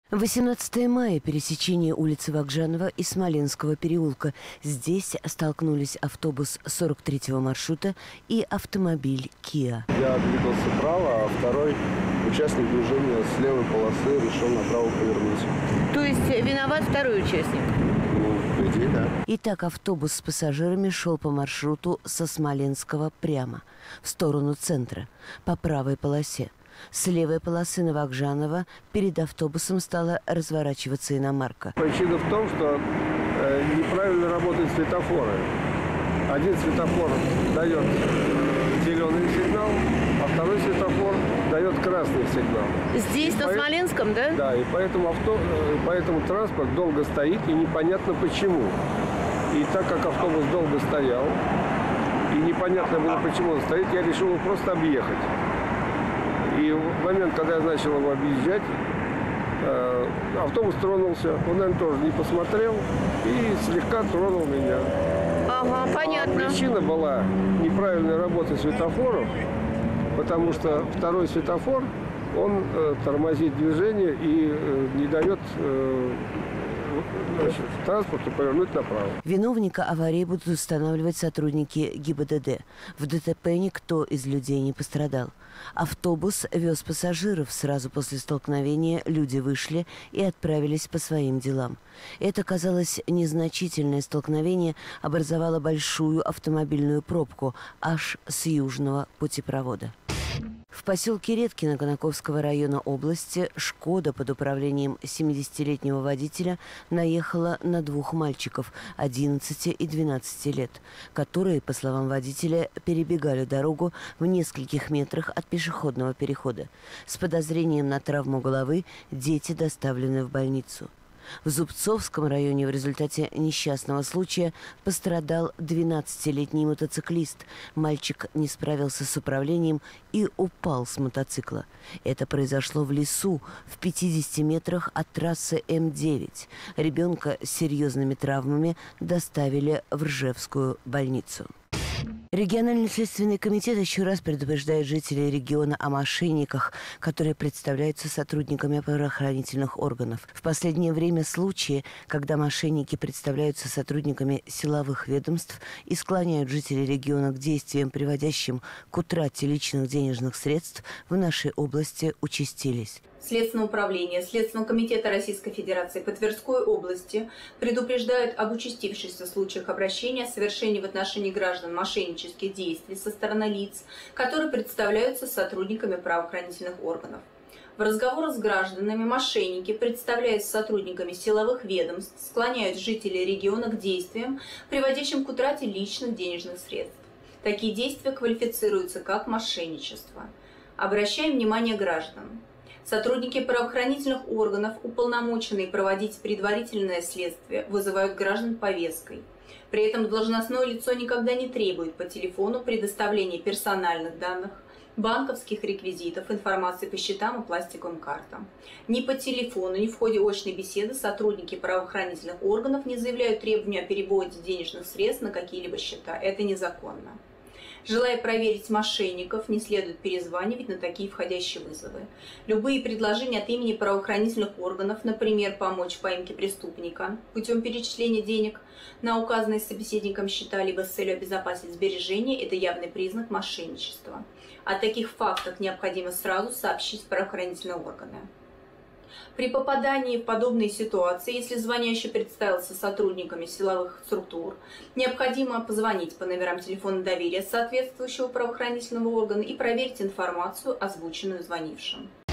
18 мая. Пересечение улицы Вагжанова и Смоленского переулка. Здесь столкнулись автобус 43-го маршрута и автомобиль Kia. Я двигался вправо, а второй участник движения с левой полосы решил направо повернуть. То есть виноват второй участник? Ну, по идее, да. Итак, автобус с пассажирами шел по маршруту со Смоленского прямо, в сторону центра, по правой полосе. С левой полосы на Вагжанова перед автобусом стала разворачиваться иномарка. Причина в том, что неправильно работают светофоры. Один светофор дает зеленый сигнал, а второй светофор дает красный сигнал. Здесь, на Смоленском, да? Да, и поэтому транспорт долго стоит, и непонятно почему. И так как автобус долго стоял, и непонятно было, почему он стоит, я решил его просто объехать. И в момент, когда я начал его объезжать, автобус тронулся. Он, наверное, тоже не посмотрел и слегка тронул меня. Ага, понятно. Причина была неправильной работы светофоров, потому что второй светофор, он тормозит движение и не дает транспорту повернуть направо. Виновника аварии будут устанавливать сотрудники ГИБДД. В ДТП никто из людей не пострадал. Автобус вез пассажиров. Сразу после столкновения люди вышли и отправились по своим делам. Это, казалось, незначительное столкновение образовало большую автомобильную пробку аж с южного путепровода. В поселке Редкино Конаковского района области «Шкода» под управлением 70-летнего водителя наехала на двух мальчиков 11 и 12 лет, которые, по словам водителя, перебегали дорогу в нескольких метрах от пешеходного перехода. С подозрением на травму головы дети доставлены в больницу. В Зубцовском районе в результате несчастного случая пострадал 12-летний мотоциклист. Мальчик не справился с управлением и упал с мотоцикла. Это произошло в лесу в 50 метрах от трассы М9. Ребенка с серьезными травмами доставили в Ржевскую больницу. Региональный следственный комитет еще раз предупреждает жителей региона о мошенниках, которые представляются сотрудниками правоохранительных органов. В последнее время случаи, когда мошенники представляются сотрудниками силовых ведомств и склоняют жителей региона к действиям, приводящим к утрате личных денежных средств, в нашей области участились. Следственное управление Следственного комитета Российской Федерации по Тверской области предупреждают об участившихся случаях обращения, совершения в отношении граждан мошеннических действий со стороны лиц, которые представляются сотрудниками правоохранительных органов. В разговорах с гражданами мошенники, представляясь сотрудниками силовых ведомств, склоняют жителей региона к действиям, приводящим к утрате личных денежных средств. Такие действия квалифицируются как мошенничество. Обращаем внимание граждан. Сотрудники правоохранительных органов, уполномоченные проводить предварительное следствие, вызывают граждан повесткой. При этом должностное лицо никогда не требует по телефону предоставления персональных данных, банковских реквизитов, информации по счетам и пластиковым картам. Ни по телефону, ни в ходе очной беседы сотрудники правоохранительных органов не заявляют требования о переводе денежных средств на какие-либо счета. Это незаконно. Желая проверить мошенников, не следует перезванивать на такие входящие вызовы. Любые предложения от имени правоохранительных органов, например, помочь в поимке преступника путем перечисления денег на указанные собеседником счета, либо с целью обезопасить сбережения, это явный признак мошенничества. О таких фактах необходимо сразу сообщить в правоохранительные органы. При попадании в подобные ситуации, если звонящий представился сотрудниками силовых структур, необходимо позвонить по номерам телефона доверия соответствующего правоохранительного органа и проверить информацию, озвученную звонившим.